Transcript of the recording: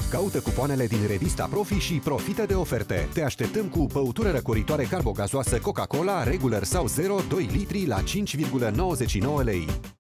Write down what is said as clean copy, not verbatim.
Caută cupoanele din revista Profi și profită de oferte. Te așteptăm cu băutură răcoritoare carbogazoasă Coca-Cola, regular sau 0, 2 litri la 5,99 lei.